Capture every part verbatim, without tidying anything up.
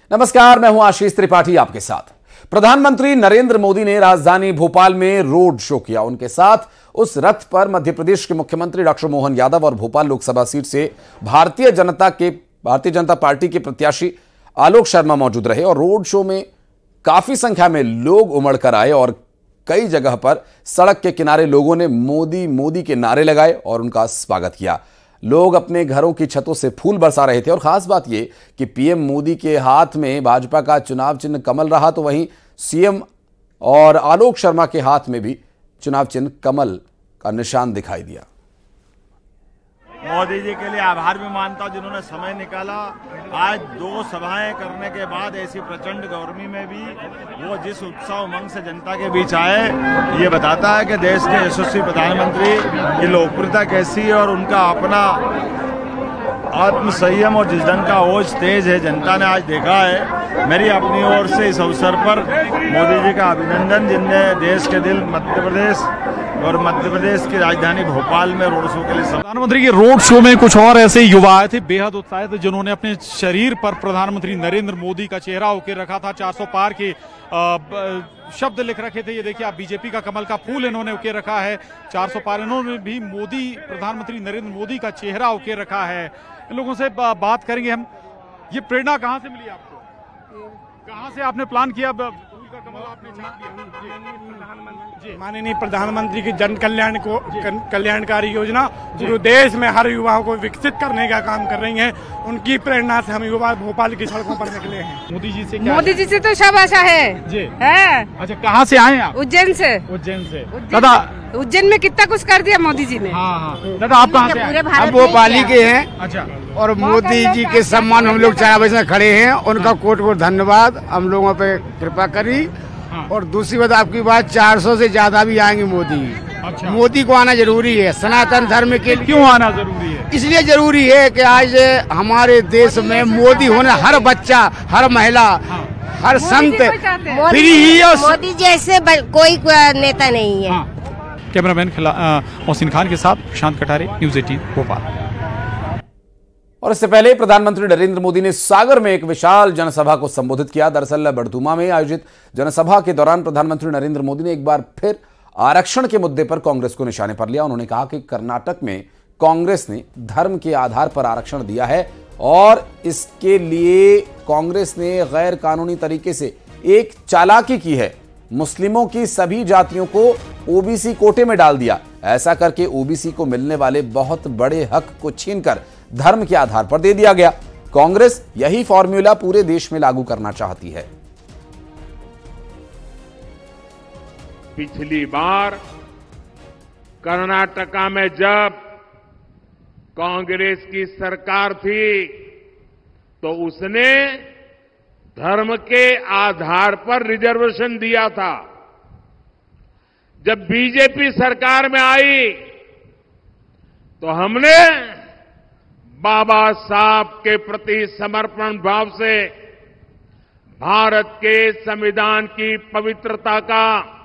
नमस्कार, मैं हूं आशीष त्रिपाठी आपके साथ। प्रधानमंत्री नरेंद्र मोदी ने राजधानी भोपाल में रोड शो किया। उनके साथ उस रथ पर मध्य प्रदेश के मुख्यमंत्री डॉक्टर मोहन यादव और भोपाल लोकसभा सीट से भारतीय जनता के भारतीय जनता पार्टी के प्रत्याशी आलोक शर्मा मौजूद रहे और रोड शो में काफी संख्या में लोग उमड़ कर आए और कई जगह पर सड़क के किनारे लोगों ने मोदी मोदी के नारे लगाए और उनका स्वागत किया। लोग अपने घरों की छतों से फूल बरसा रहे थे और खास बात यह कि पीएम मोदी के हाथ में भाजपा का चुनाव चिन्ह कमल रहा, तो वहीं सीएम और आलोक शर्मा के हाथ में भी चुनाव चिन्ह कमल का निशान दिखाई दिया। मोदी जी के लिए आभार भी मानता हूं जिन्होंने समय निकाला। आज दो सभाएं करने के बाद ऐसी प्रचंड गर्मी में भी वो जिस उत्साह उमंग से जनता के बीच आए, ये बताता है कि देश के यशस्वी प्रधानमंत्री की लोकप्रियता कैसी है और उनका अपना आत्म संयम और जिस ढंग का ओज तेज है जनता ने आज देखा है। मेरी अपनी ओर से इस अवसर पर मोदी जी का अभिनंदन, जिनने देश के दिल मध्य प्रदेश और मध्य प्रदेश की राजधानी भोपाल में रोड शो के लिए। प्रधानमंत्री के रोड शो में कुछ और ऐसे युवा आए थे बेहद उत्साहित, जिन्होंने अपने शरीर पर प्रधानमंत्री नरेंद्र मोदी का चेहरा होकर रखा था। चार सौ पार के शब्द लिख रखे थे। ये देखिए आप, बीजेपी का कमल का फूल इन्होंने उके रखा है। चार सौ पार इन्होंने भी मोदी प्रधानमंत्री नरेंद्र मोदी का चेहरा उके रखा है। इन लोगों से बात करेंगे हम। ये प्रेरणा कहाँ से मिली आपको? कहाँ से आपने प्लान किया? कमल आपने छाप दिया। माननीय प्रधानमंत्री की जन कल्याण को कल्याणकारी योजना पूरे देश में हर युवाओं को विकसित करने का काम कर रही है। उनकी प्रेरणा से हम युवा भोपाल की सड़कों पर निकले हैं। मोदी जी से क्या मोदी जी से तो सब आशा है जी है। अच्छा, कहाँ से आए आप? उज्जैन से। उज्जैन से। दादा, उज्जैन में कितना कुछ कर दिया मोदी जी ने। हाँ हाँ। दादा, आप कहाँ से आए? हम भोपाली के हैं। अच्छा। और मोदी जी के सम्मान हम लोग चार बजे खड़े हैं। उनका कोट कोट धन्यवाद, हम लोगों पे कृपा करी। और दूसरी बात, आपकी बात, चार सौ से ज्यादा भी आएंगे मोदी। अच्छा। मोदी को आना जरूरी है सनातन धर्म के लिए। क्यों आना जरूरी है? इसलिए जरूरी है कि आज हमारे देश में मोदी होने, हर बच्चा, हर महिला, हाँ। हर संत फ्री ही। मोदी जैसे कोई नेता नहीं है। हाँ। कैमरामैन मोहसिन खान के साथ शांत कटारे, न्यूज़ अठारह भोपाल। और इससे पहले प्रधानमंत्री नरेंद्र मोदी ने सागर में एक विशाल जनसभा को संबोधित किया। दरअसल बड़दुमा में आयोजित जनसभा के दौरान प्रधानमंत्री नरेंद्र मोदी ने एक बार फिर आरक्षण के मुद्दे पर कांग्रेस को निशाने पर लिया। उन्होंने कहा कि कर्नाटक में कांग्रेस ने धर्म के आधार पर आरक्षण दिया है और इसके लिए कांग्रेस ने गैर कानूनी तरीके से एक चालाकी की है। मुस्लिमों की सभी जातियों को ओबीसी कोटे में डाल दिया। ऐसा करके ओबीसी को मिलने वाले बहुत बड़े हक को छीनकर धर्म के आधार पर दे दिया गया। कांग्रेस यही फॉर्मूला पूरे देश में लागू करना चाहती है। पिछली बार कर्नाटका में जब कांग्रेस की सरकार थी तो उसने धर्म के आधार पर रिजर्वेशन दिया था। जब बीजेपी सरकार में आई तो हमने बाबा साहब के प्रति समर्पण भाव से भारत के संविधान की पवित्रता का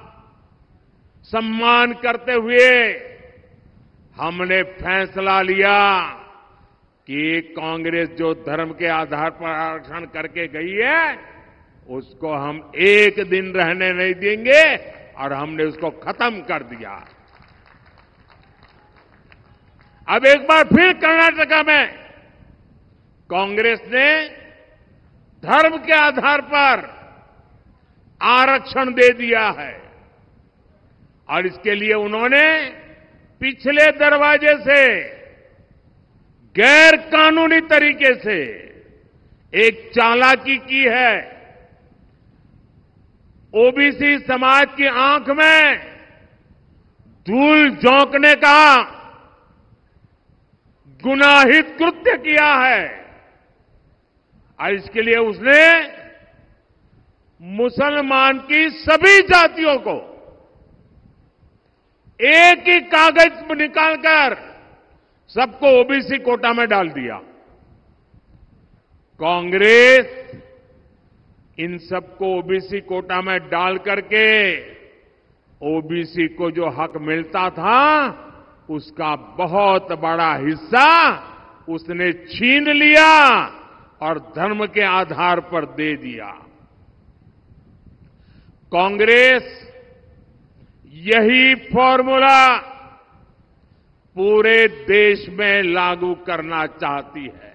सम्मान करते हुए हमने फैसला लिया कि कांग्रेस जो धर्म के आधार पर आरक्षण करके गई है उसको हम एक दिन रहने नहीं देंगे और हमने उसको खत्म कर दिया। अब एक बार फिर कर्नाटका में कांग्रेस ने धर्म के आधार पर आरक्षण दे दिया है और इसके लिए उन्होंने पिछले दरवाजे से गैर कानूनी तरीके से एक चालाकी की है। ओबीसी समाज की आंख में धूल झोंकने का गुनाहित कृत्य किया है और इसके लिए उसने मुसलमान की सभी जातियों को एक ही कागज निकालकर सबको ओबीसी कोटा में डाल दिया। कांग्रेस इन सबको ओबीसी कोटा में डाल करके ओबीसी को जो हक मिलता था उसका बहुत बड़ा हिस्सा उसने छीन लिया और धर्म के आधार पर दे दिया। कांग्रेस यही फॉर्मूला पूरे देश में लागू करना चाहती है।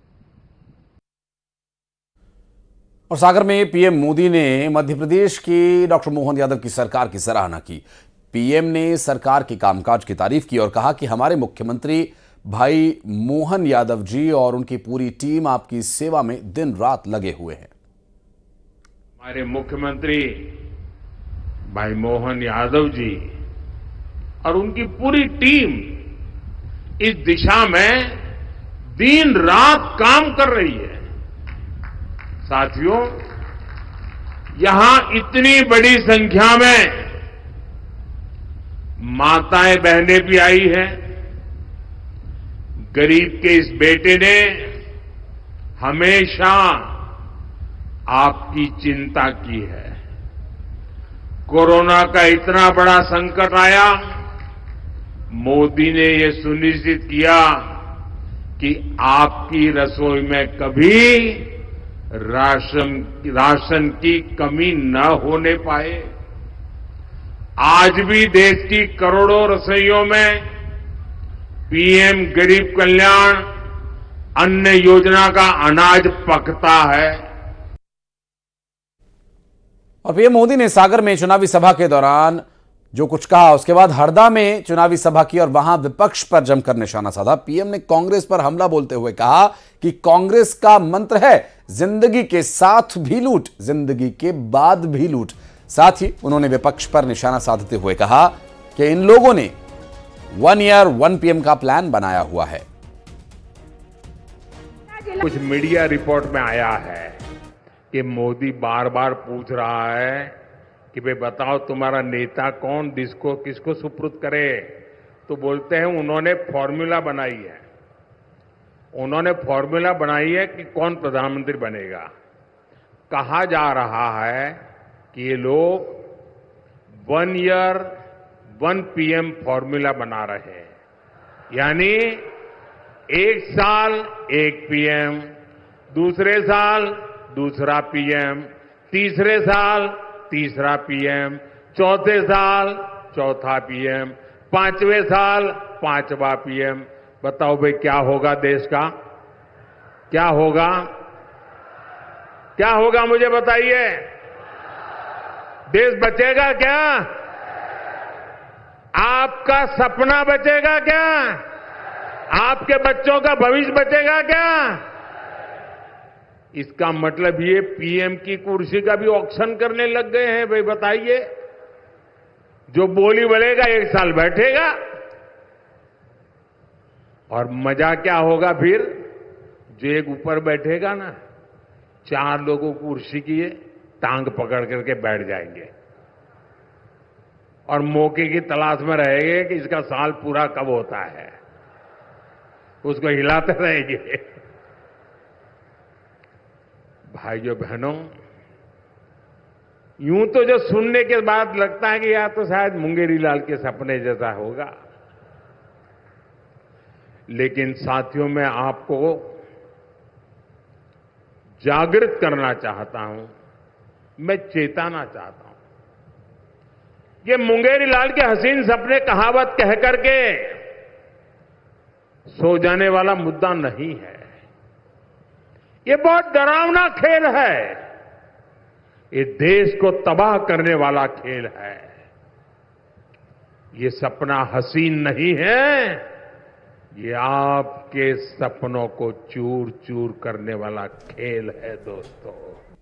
और सागर में पीएम मोदी ने मध्य प्रदेश की डॉक्टर मोहन यादव की सरकार की सराहना की। पीएम ने सरकार के कामकाज की तारीफ की और कहा कि हमारे मुख्यमंत्री भाई मोहन यादव जी और उनकी पूरी टीम आपकी सेवा में दिन रात लगे हुए हैं। हमारे मुख्यमंत्री भाई मोहन यादव जी और उनकी पूरी टीम इस दिशा में दिन रात काम कर रही है। साथियों, यहां इतनी बड़ी संख्या में माताएं बहनें भी आई हैं। गरीब के इस बेटे ने हमेशा आपकी चिंता की है। कोरोना का इतना बड़ा संकट आया, मोदी ने ये सुनिश्चित किया कि आपकी रसोई में कभी राशन राशन की कमी न होने पाए। आज भी देश की करोड़ों रसोइयों में पीएम गरीब कल्याण अन्न योजना का अनाज पकता है। और पीएम मोदी ने सागर में चुनावी सभा के दौरान जो कुछ कहा, उसके बाद हरदा में चुनावी सभा की और वहां विपक्ष पर जमकर निशाना साधा। पीएम ने कांग्रेस पर हमला बोलते हुए कहा कि कांग्रेस का मंत्र है जिंदगी के साथ भी लूट, जिंदगी के बाद भी लूट। साथ ही उन्होंने विपक्ष पर निशाना साधते हुए कहा कि इन लोगों ने वन ईयर वन पीएम का प्लान बनाया हुआ है। कुछ मीडिया रिपोर्ट में आया है कि मोदी बार बार पूछ रहा है कि भाई बताओ तुम्हारा नेता कौन, जिसको किसको सुपुर्द करे। तो बोलते हैं उन्होंने फॉर्मूला बनाई है, उन्होंने फॉर्मूला बनाई है कि कौन प्रधानमंत्री बनेगा। कहा जा रहा है कि ये लोग one year one PM formula बना रहे हैं, यानी एक साल एक पीएम, दूसरे साल दूसरा पीएम, तीसरे साल तीसरा पीएम, चौथे साल चौथा पीएम, पांचवें साल पांचवा पीएम। बताओ भाई क्या होगा देश का? क्या होगा? क्या होगा मुझे बताइए। देश बचेगा क्या? आपका सपना बचेगा क्या? आपके बच्चों का भविष्य बचेगा क्या? इसका मतलब ये पीएम की कुर्सी का भी ऑक्शन करने लग गए हैं। भाई बताइए, जो बोली बोलेगा एक साल बैठेगा। और मजा क्या होगा फिर? जो एक ऊपर बैठेगा ना, चार लोगों को कुर्सी की टांग पकड़ करके बैठ जाएंगे और मौके की तलाश में रहेंगे कि इसका साल पूरा कब होता है, उसको हिलाते रहेंगे। भाइयों बहनों, यूं तो जो सुनने के बाद लगता है कि यार तो शायद मुंगेरी लाल के सपने जैसा होगा, लेकिन साथियों मैं आपको जागृत करना चाहता हूं, मैं चेताना चाहता हूं। ये मुंगेरी लाल के हसीन सपने कहावत कह करके सो जाने वाला मुद्दा नहीं है। ये बहुत डरावना खेल है, ये देश को तबाह करने वाला खेल है। ये सपना हसीन नहीं है, ये आपके सपनों को चूर चूर करने वाला खेल है दोस्तों।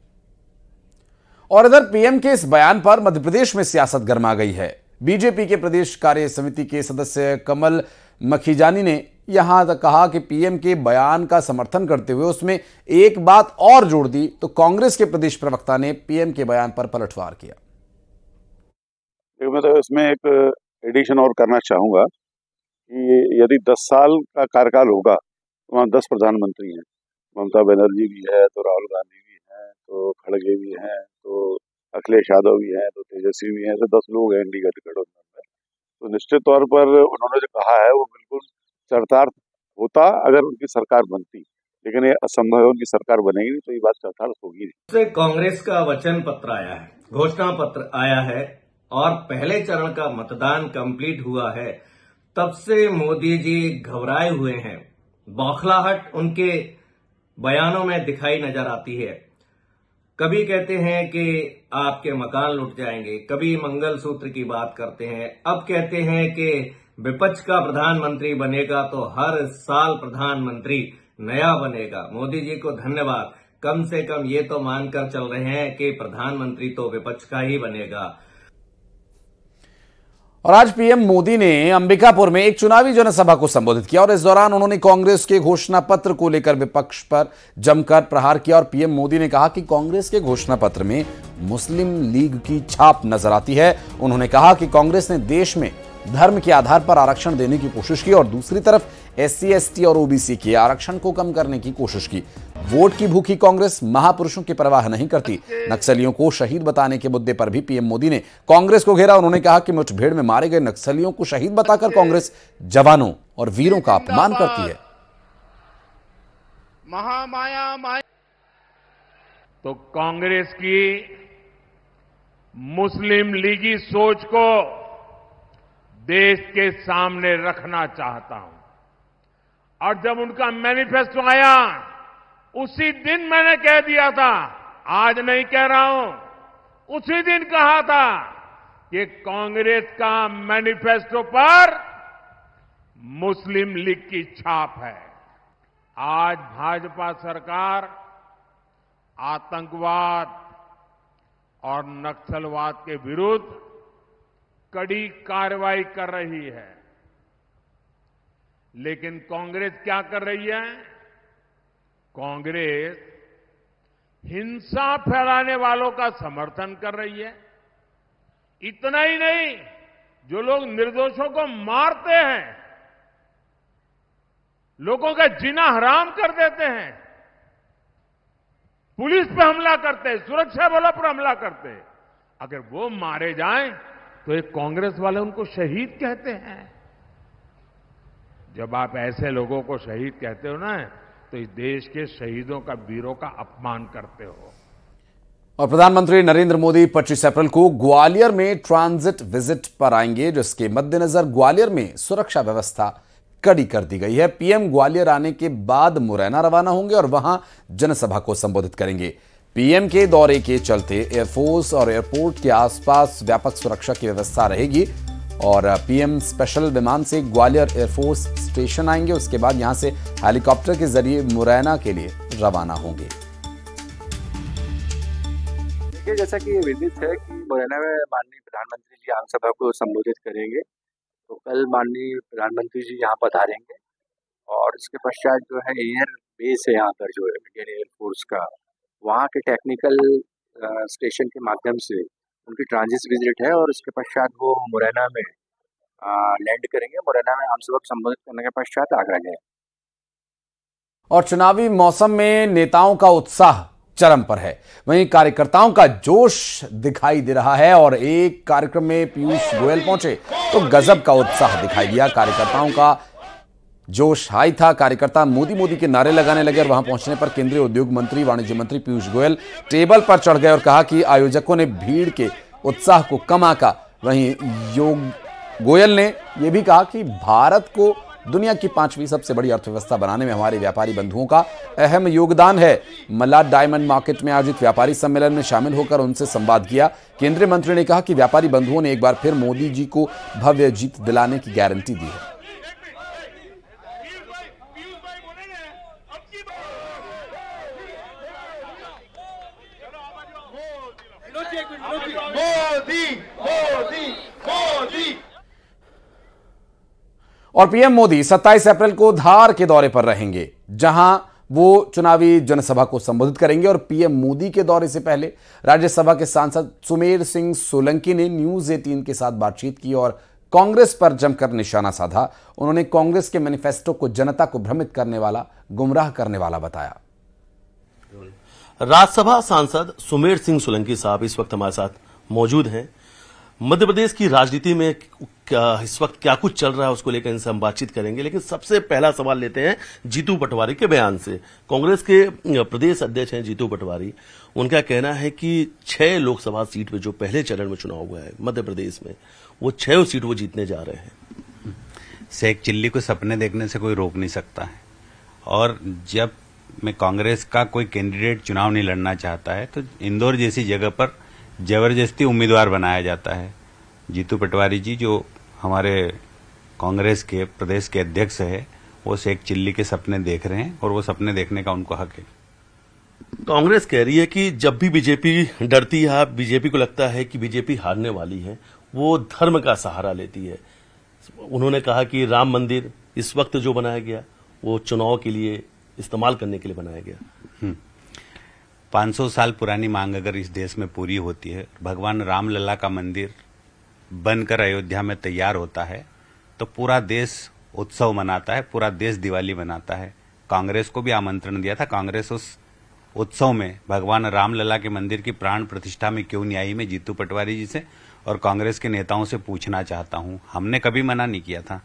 और इधर पीएम के इस बयान पर मध्य प्रदेश में सियासत गर्मा गई है। बीजेपी के प्रदेश कार्य समिति के सदस्य कमल मखीजानी ने यहां तक कहा कि पीएम के बयान का समर्थन करते हुए उसमें एक बात और जोड़ दी, तो कांग्रेस के प्रदेश प्रवक्ता ने पीएम के बयान पर पलटवार किया। मैं तो इसमें एक एडिशन और करना चाहूंगा कि यदि दस साल का कार्यकाल होगा तो वहाँ दस प्रधानमंत्री हैं, ममता बनर्जी भी है, तो राहुल गांधी भी हैं, तो खड़गे भी हैं, तो अखिलेश यादव भी हैं, तो तेजस्वी भी हैं, तो दस लोग हैं इंडी गठबंधन में। तो निश्चित तौर पर उन्होंने जो कहा है वो बिल्कुल चरितार्थ होता अगर उनकी सरकार बनती, लेकिन ये असंभव है, उनकी सरकार बनेगी नहीं तो ये बात चौथार्थ होगी नहीं। कांग्रेस का वचन पत्र आया है, घोषणा पत्र आया है और पहले चरण का मतदान कंप्लीट हुआ है, तब से मोदी जी घबराए हुए हैं। बौखलाहट उनके बयानों में दिखाई नजर आती है। कभी कहते हैं कि आपके मकान लुट जाएंगे, कभी मंगलसूत्र की बात करते हैं, अब कहते हैं कि विपक्ष का प्रधानमंत्री बनेगा तो हर साल प्रधानमंत्री नया बनेगा। मोदी जी को धन्यवाद, कम से कम ये तो मानकर चल रहे हैं कि प्रधानमंत्री तो विपक्ष का ही बनेगा। और आज पीएम मोदी ने अंबिकापुर में एक चुनावी जनसभा को संबोधित किया और इस दौरान उन्होंने कांग्रेस के घोषणा पत्र को लेकर विपक्ष पर जमकर प्रहार किया। और पीएम मोदी ने कहा कि कांग्रेस के घोषणा पत्र में मुस्लिम लीग की छाप नजर आती है। उन्होंने कहा कि कांग्रेस ने देश में धर्म के आधार पर आरक्षण देने की कोशिश की और दूसरी तरफ एससी एसटी और ओबीसी के आरक्षण को कम करने की कोशिश की। वोट की भूखी कांग्रेस महापुरुषों की परवाह नहीं करती। नक्सलियों को शहीद बताने के मुद्दे पर भी पीएम मोदी ने कांग्रेस को घेरा। उन्होंने कहा कि मुठभेड़ में मारे गए नक्सलियों को शहीद बताकर कांग्रेस जवानों और वीरों का अपमान करती है। महामाया माया तो कांग्रेस की मुस्लिम लीगी सोच को देश के सामने रखना चाहता हूं। और जब उनका मैनिफेस्टो आया उसी दिन मैंने कह दिया था, आज नहीं कह रहा हूं, उसी दिन कहा था कि कांग्रेस का मैनिफेस्टो पर मुस्लिम लीग की छाप है। आज भाजपा सरकार आतंकवाद और नक्सलवाद के विरुद्ध कड़ी कार्रवाई कर रही है, लेकिन कांग्रेस क्या कर रही है? कांग्रेस हिंसा फैलाने वालों का समर्थन कर रही है। इतना ही नहीं, जो लोग निर्दोषों को मारते हैं, लोगों का जीना हराम कर देते हैं, पुलिस पे हमला करते हैं, सुरक्षा बलों पर हमला करते हैं, अगर वो मारे जाएं तो एक कांग्रेस वाले उनको शहीद कहते हैं। जब आप ऐसे लोगों को शहीद कहते हो ना, तो इस देश के शहीदों का, वीरों का अपमान करते हो। और प्रधानमंत्री नरेंद्र मोदी पच्चीस अप्रैल को ग्वालियर में ट्रांजिट विजिट पर आएंगे, जिसके मद्देनजर ग्वालियर में सुरक्षा व्यवस्था कड़ी कर दी गई है। पीएम ग्वालियर आने के बाद मुरैना रवाना होंगे और वहां जनसभा को संबोधित करेंगे। पीएम के दौरे के चलते एयरफोर्स और एयरपोर्ट के आसपास व्यापक सुरक्षा की व्यवस्था रहेगी और पीएम स्पेशल विमान से ग्वालियर एयरफोर्स स्टेशन आएंगे। उसके बाद यहां से हेलीकॉप्टर के जरिए मुरैना के लिए रवाना होंगे। देखिए, जैसा कि ये विदित है कि मुरैना में माननीय प्रधानमंत्री जी आम सभा को संबोधित करेंगे, तो कल माननीय प्रधानमंत्री जी यहाँ पधारेंगे और इसके पश्चात जो है एयर बेस है यहाँ पर, जो है इंडियन एयरफोर्स का, वहाँ के टेक्निकल स्टेशन के माध्यम से उनकी ट्रांजिट विजिट है और उसके पश्चात वो मुरैना में लैंड करेंगे। मुरैना में आमसभा को संबोधित करने के पश्चात आगरा जाएंगे। और चुनावी मौसम में नेताओं का उत्साह चरम पर है, वहीं कार्यकर्ताओं का जोश दिखाई दे रहा है। और एक कार्यक्रम में पीयूष गोयल पहुंचे तो गजब का उत्साह दिखाई दिया। कार्यकर्ताओं का जोश हाई था। कार्यकर्ता मोदी मोदी के नारे लगाने लगे और वहां पहुंचने पर केंद्रीय उद्योग मंत्री, वाणिज्य मंत्री पीयूष गोयल टेबल पर चढ़ गए और कहा कि आयोजकों ने भीड़ के उत्साह को कम आंका। वहीं योग गोयल ने यह भी कहा कि भारत को दुनिया की पांचवी सबसे बड़ी अर्थव्यवस्था बनाने में हमारे व्यापारी बंधुओं का अहम योगदान है। मलाड डायमंड मार्केट में आयोजित व्यापारी सम्मेलन में शामिल होकर उनसे संवाद किया। केंद्रीय मंत्री ने कहा कि व्यापारी बंधुओं ने एक बार फिर मोदी जी को भव्य जीत दिलाने की गारंटी दी है। मोदी मोदी मोदी और पीएम मोदी सत्ताईस अप्रैल को धार के दौरे पर रहेंगे, जहां वो चुनावी जनसभा को संबोधित करेंगे। और पीएम मोदी के दौरे से पहले राज्यसभा के सांसद सुमेर सिंह सोलंकी ने न्यूज अठारह के साथ बातचीत की और कांग्रेस पर जमकर निशाना साधा। उन्होंने कांग्रेस के मैनिफेस्टो को जनता को भ्रमित करने वाला, गुमराह करने वाला बताया। राज्यसभा सांसद सुमेर सिंह सोलंकी साहब इस वक्त हमारे साथ मौजूद हैं। मध्य प्रदेश की राजनीति में क्या इस वक्त क्या कुछ चल रहा है उसको लेकर इनसे हम बातचीत करेंगे, लेकिन सबसे पहला सवाल लेते हैं जीतू पटवारी के बयान से। कांग्रेस के प्रदेश अध्यक्ष हैं जीतू पटवारी, उनका कहना है कि छह लोकसभा सीट पे जो पहले चरण में चुनाव हुआ है मध्य प्रदेश में, वो छह सीट वो जीतने जा रहे हैं। शेख चिल्ली को सपने देखने से कोई रोक नहीं सकता है, और जब में कांग्रेस का कोई कैंडिडेट चुनाव नहीं लड़ना चाहता है तो इंदौर जैसी जगह पर जबरदस्ती उम्मीदवार बनाया जाता है। जीतू पटवारी जी जो हमारे कांग्रेस के प्रदेश के अध्यक्ष है, वो शेख चिल्ली के सपने देख रहे हैं और वो सपने देखने का उनको हक है। कांग्रेस कह रही है कि जब भी बीजेपी डरती है, बीजेपी को लगता है कि बीजेपी हारने वाली है, वो धर्म का सहारा लेती है। उन्होंने कहा कि राम मंदिर इस वक्त जो बनाया गया वो चुनाव के लिए इस्तेमाल करने के लिए बनाया गया। पाँच सौ साल पुरानी मांग अगर इस देश में पूरी होती है, भगवान रामलला का मंदिर बनकर अयोध्या में तैयार होता है, तो पूरा देश उत्सव मनाता है, पूरा देश दिवाली मनाता है। कांग्रेस को भी आमंत्रण दिया था, कांग्रेस उस उत्सव में भगवान रामलला के मंदिर की प्राण प्रतिष्ठा में क्यों नहीं आई। मैं जीतू पटवारी जी से और कांग्रेस के नेताओं से पूछना चाहता हूं, हमने कभी मना नहीं किया था।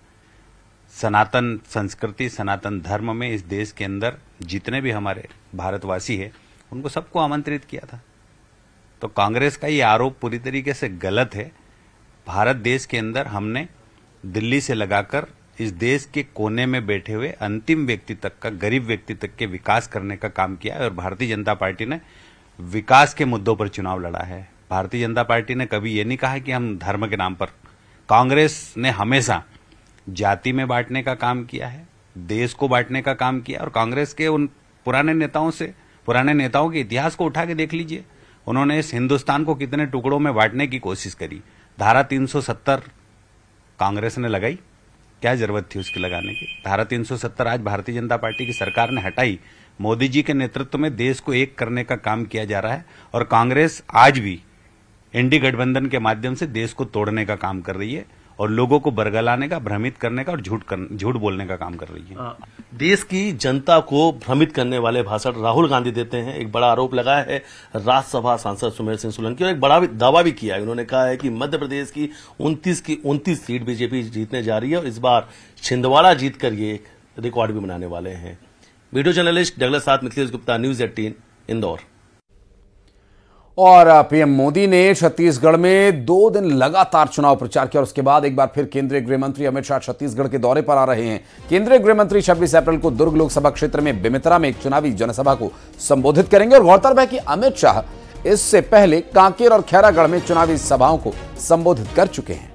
सनातन संस्कृति, सनातन धर्म में इस देश के अंदर जितने भी हमारे भारतवासी हैं, उनको सबको आमंत्रित किया था। तो कांग्रेस का ये आरोप पूरी तरीके से गलत है। भारत देश के अंदर हमने दिल्ली से लगाकर इस देश के कोने में बैठे हुए अंतिम व्यक्ति तक का, गरीब व्यक्ति तक के विकास करने का काम किया है, और भारतीय जनता पार्टी ने विकास के मुद्दों पर चुनाव लड़ा है। भारतीय जनता पार्टी ने कभी ये नहीं कहा कि हम धर्म के नाम पर, कांग्रेस ने हमेशा जाति में बांटने का काम किया है, देश को बांटने का काम किया। और कांग्रेस के उन पुराने नेताओं से, पुराने नेताओं के इतिहास को उठा के देख लीजिए, उन्होंने इस हिंदुस्तान को कितने टुकड़ों में बांटने की कोशिश करी। धारा तीन सौ सत्तर कांग्रेस ने लगाई, क्या जरूरत थी उसकी लगाने की। धारा तीन सौ सत्तर आज भारतीय जनता पार्टी की सरकार ने हटाई। मोदी जी के नेतृत्व में देश को एक करने का काम किया जा रहा है, और कांग्रेस आज भी एनडी गठबंधन के माध्यम से देश को तोड़ने का काम कर रही है, और लोगों को बरगलाने का, भ्रमित करने का और झूठ झूठ बोलने का काम कर रही है। देश की जनता को भ्रमित करने वाले भाषण राहुल गांधी देते हैं। एक बड़ा आरोप लगाया है राज्यसभा सांसद सुमेर सिंह सोलंकी, और एक बड़ा दावा भी किया है। उन्होंने कहा है कि मध्य प्रदेश की उनतीस की उनतीस सीट बीजेपी जीतने जा रही है, और इस बार छिंदवाड़ा जीतकर ये एक रिकॉर्ड भी बनाने वाले हैं। वीडियो जर्नलिस्ट डगलस साथ मिथिलेश गुप्ता, न्यूज एटीन, इंदौर। और पीएम मोदी ने छत्तीसगढ़ में दो दिन लगातार चुनाव प्रचार किया, और उसके बाद एक बार फिर केंद्रीय गृह मंत्री अमित शाह छत्तीसगढ़ के दौरे पर आ रहे हैं। केंद्रीय गृह मंत्री छब्बीस अप्रैल को दुर्ग लोकसभा क्षेत्र में बेमेतरा में एक चुनावी जनसभा को संबोधित करेंगे। और गौरतलब है कि अमित शाह इससे पहले कांकेर और खैरागढ़ में चुनावी सभाओं को संबोधित कर चुके हैं।